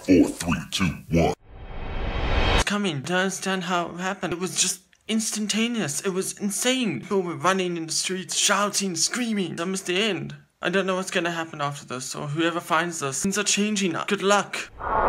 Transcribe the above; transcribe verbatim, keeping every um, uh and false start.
four, three, two, one. It's coming. To understand how it happened. It was just instantaneous. It was insane. People were running in the streets, shouting, screaming. That was the end. I don't know what's gonna happen after this, or whoever finds this. Things are changing. Good luck.